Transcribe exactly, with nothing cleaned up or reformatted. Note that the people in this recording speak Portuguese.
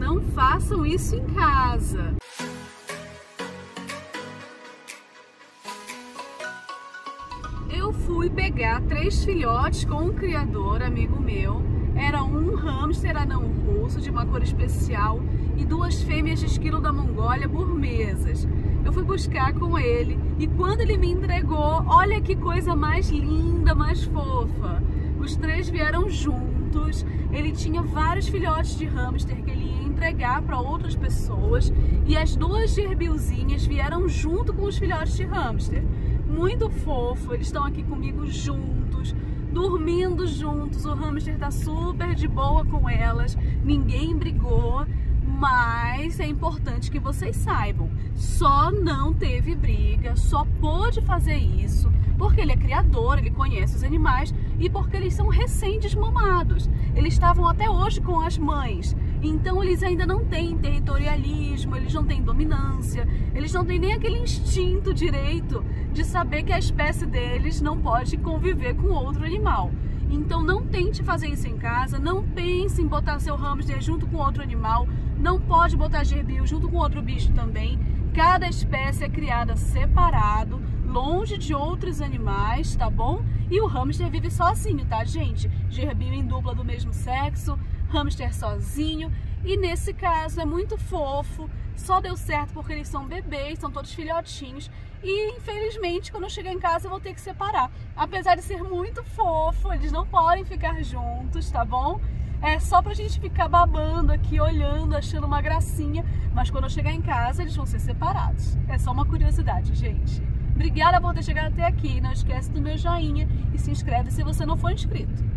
Não façam isso em casa. Eu fui pegar três filhotes com um criador, amigo meu. Era um hamster anão russo de uma cor especial e duas fêmeas de esquilo da Mongólia burmesas. Eu fui buscar com ele e quando ele me entregou, olha que coisa mais linda, mais fofa. Os três vieram juntos, ele tinha vários filhotes de hamster que ele ia entregar para outras pessoas e as duas gerbilzinhas vieram junto com os filhotes de hamster. Muito fofo, eles estão aqui comigo juntos, dormindo juntos, o hamster tá super de boa com elas, ninguém brigou, mas é importante que vocês saibam, só não teve briga, só pôde fazer isso porque ele é criador, ele conhece os animais e porque eles são recém-desmamados. Eles estavam até hoje com as mães, então eles ainda não têm territorialismo, eles não têm dominância, eles não têm nem aquele instinto direito de saber que a espécie deles não pode conviver com outro animal. Então não tente fazer isso em casa, não pense em botar seu hamster junto com outro animal, não pode botar gerbil junto com outro bicho também. Cada espécie é criada separado, longe de outros animais, tá bom? E o hamster vive sozinho, tá, gente? Gerbil em dupla do mesmo sexo, hamster sozinho. E nesse caso é muito fofo, só deu certo porque eles são bebês, são todos filhotinhos. E infelizmente quando eu chegar em casa eu vou ter que separar. Apesar de ser muito fofo, eles não podem ficar juntos, tá bom? É só pra gente ficar babando aqui, olhando, achando uma gracinha. Mas quando eu chegar em casa eles vão ser separados. É só uma curiosidade, gente. Obrigada por ter chegado até aqui. Não esquece do meu joinha e se inscreve se você não for inscrito.